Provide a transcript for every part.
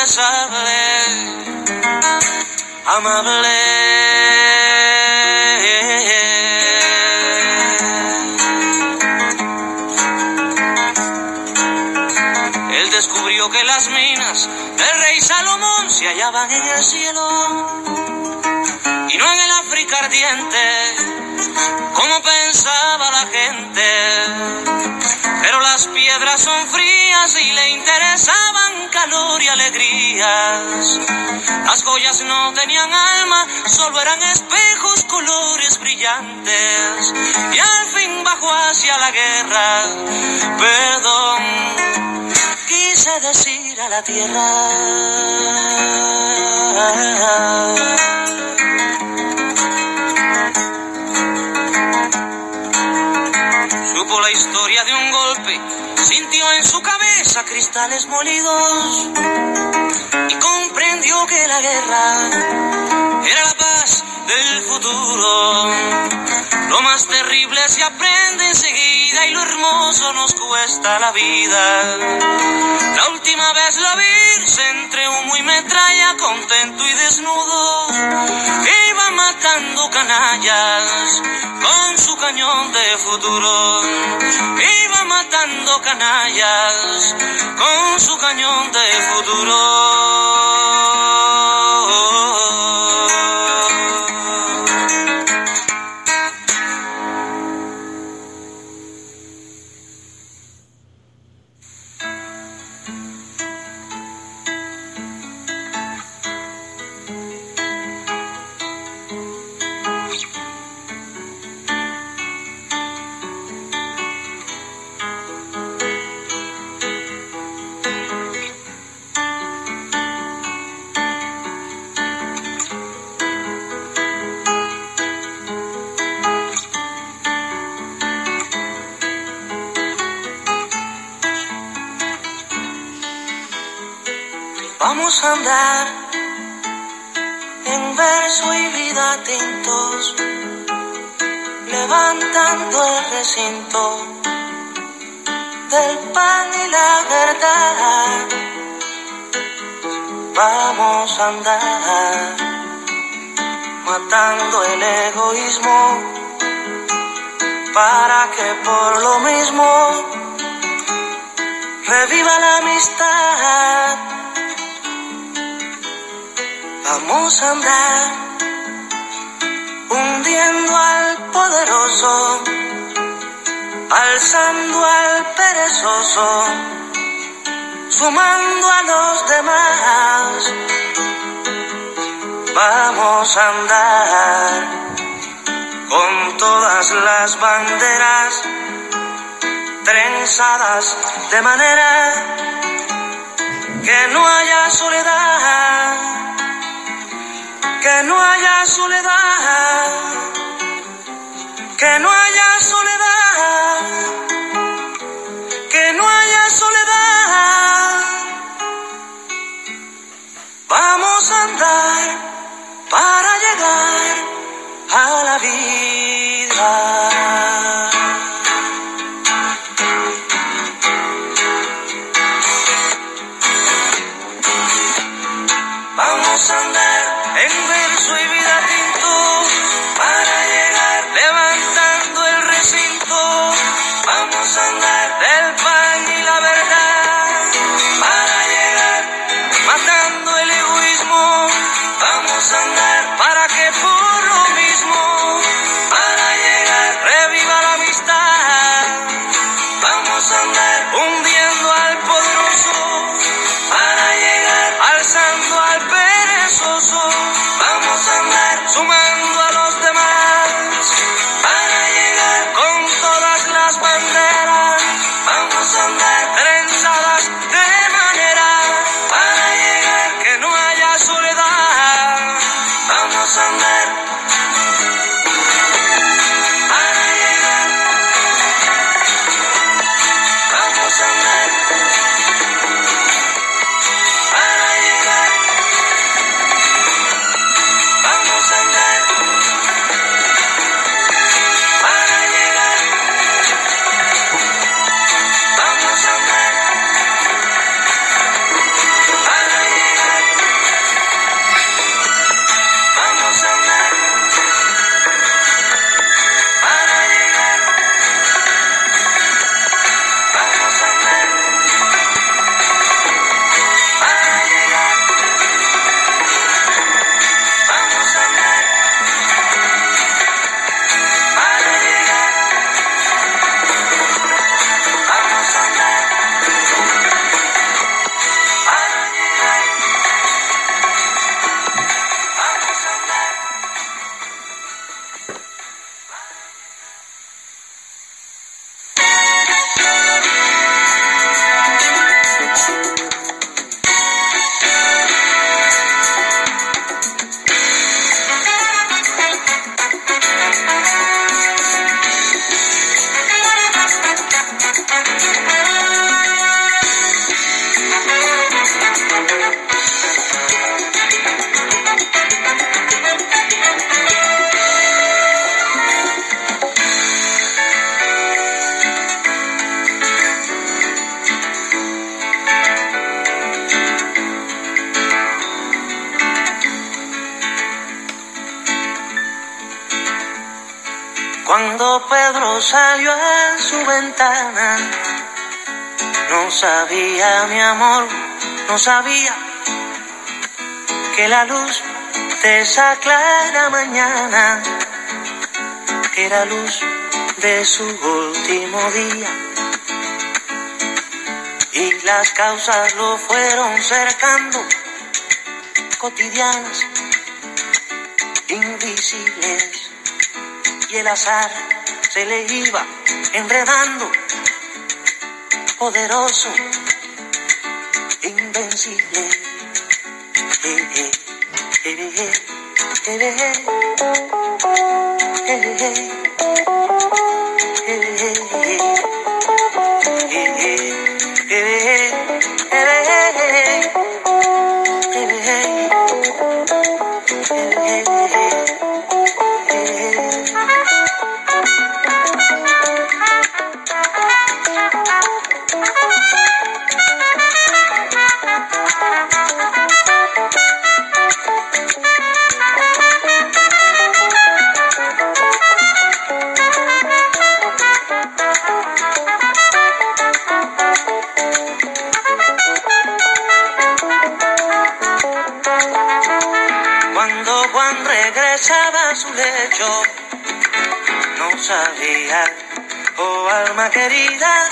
inconmensurable, amable. Él descubrió que las minas del rey Salomón se hallaban en el cielo y no en el África ardiente, como pensaba la gente. Pero las piedras son frías y le interesaban calor y alegrías. Las joyas no tenían alma, solo eran espejos, colores brillantes. Y al fin bajó hacia la guerra, perdón, quise decir a la tierra. Supo la historia de un golpe, sintió en su cabeza cristales molidos y comprendió que la guerra era la paz del futuro. Lo más terrible se aprende enseguida y lo hermoso nos cuesta la vida. La última vez la vi entre humo y metralla, contento y desnudo, iba matando canallas con su cañón de futuro. Iba matando canallas con su cañón de futuro. Vamos a andar en verso y vida tintos, levantando el recinto del pan y la verdad. Vamos a andar matando el egoísmo para que por lo mismo reviva la amistad. Vamos a andar hundiendo al poderoso, alzando al perezoso, sumando a los demás. Vamos a andar con todas las banderas trenzadas de manera que no haya soledad. Que no haya soledad, que no haya soledad, que no haya soledad. Vamos a andar para llegar a la vida. Vamos a andar en verso y vida tinto para llegar levantando el Cuando Pedro salió a su ventana, no sabía, mi amor, no sabía que la luz de esa clara mañana era luz de su último día. Y las causas lo fueron cercando, cotidianas, invisibles, y el azar se le iba enredando, poderoso, invencible. Cuando Juan regresaba a su lecho, no sabía, oh alma querida,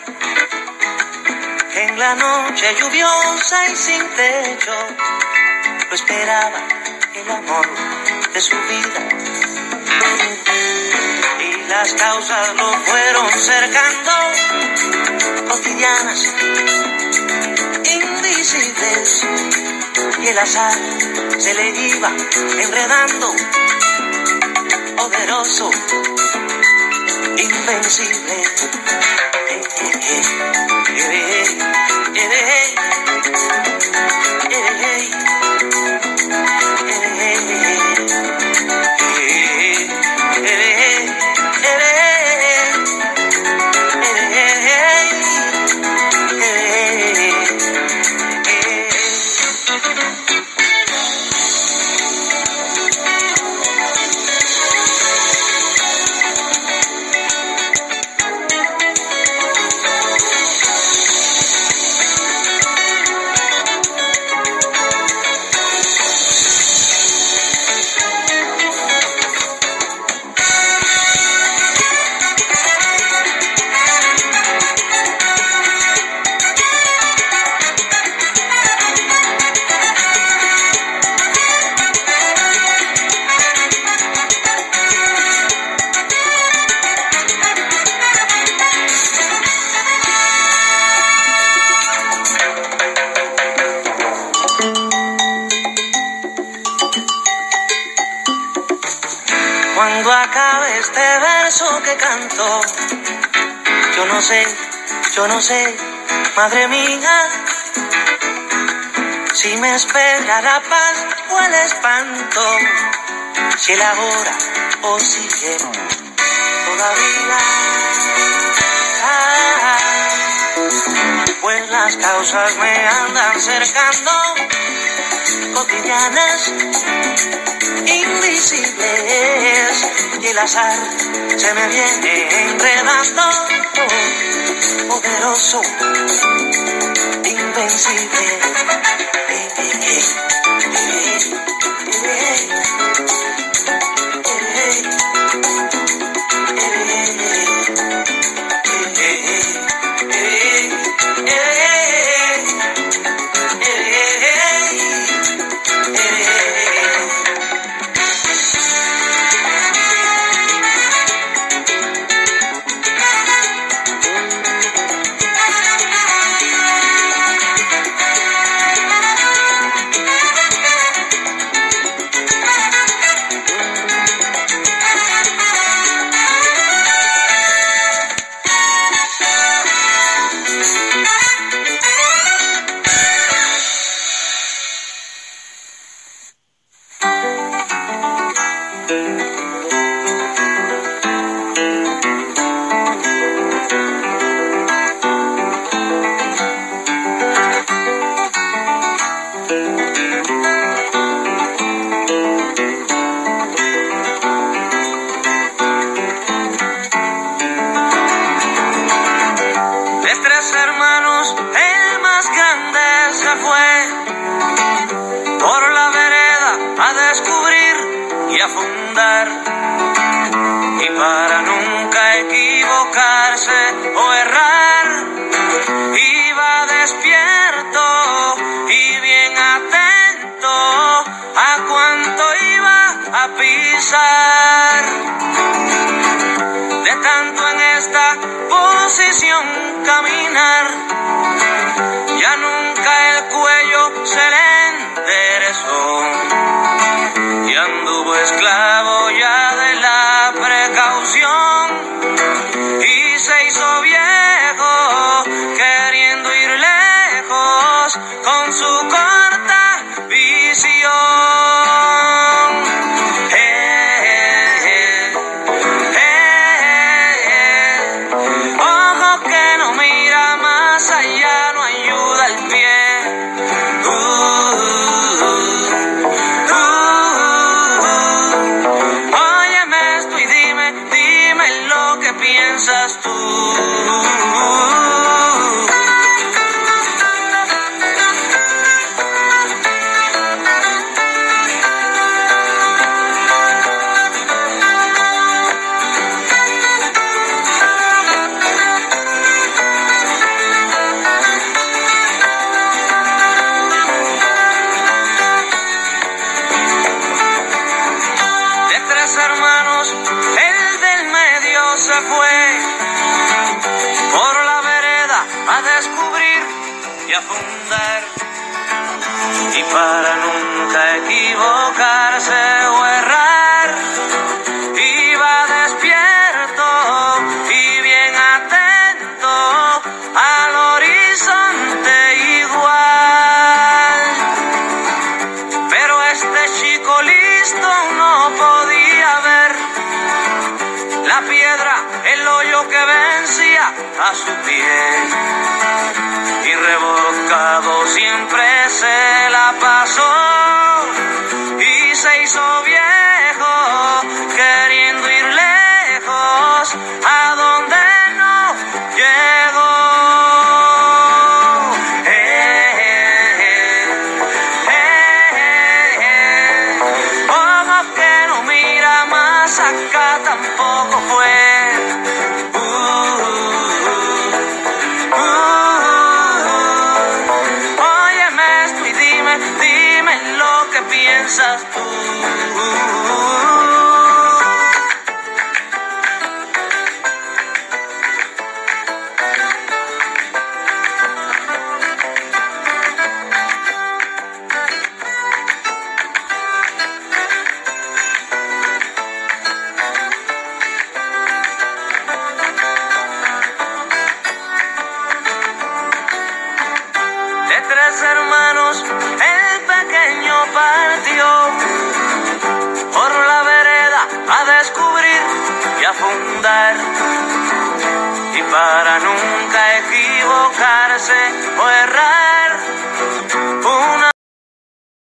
que en la noche lluviosa y sin techo lo esperaba el amor de su vida. Y las causas lo fueron cercando, cotidianas, invisibles, y el azar se le iba enredando, poderoso, invencible. Cuando acabe este verso que canto, yo no sé, madre mía, si me espera la paz o el espanto, si el ahora o sigue todavía. Pues las causas me andan cercando, cotidianas, invisibles, y el azar se me viene enredando, poderoso, invencible. fue por la vereda a descubrir y a fundar. Y para nunca equivocarse o errar, iba despierto y bien atento a cuánto iba a pisar. De tanto en esta posición caminar, ya nunca el cuello se le enderezó y anduvo esclavo ya de la precaución y se hizo viejo queriendo ir lejos con su corta visión. Ojo que no mira más allá, no ayuda el pie. Óyeme esto y dime lo que piensas tú. Hermanos, el del medio se fue por la vereda a descubrir y a fundar, y para nunca equivocarse o errar, iba despierto y bien atento al horizonte igual. Pero este chico listo no podía ver la piedra, el hoyo que vencía a su pie, y rebocado siempre se la pasó y se hizo viejo queriendo ir lejos a donde no llegó. Ojo que no mira más acá tampoco fue. Óyeme esto y dime lo que piensas tú.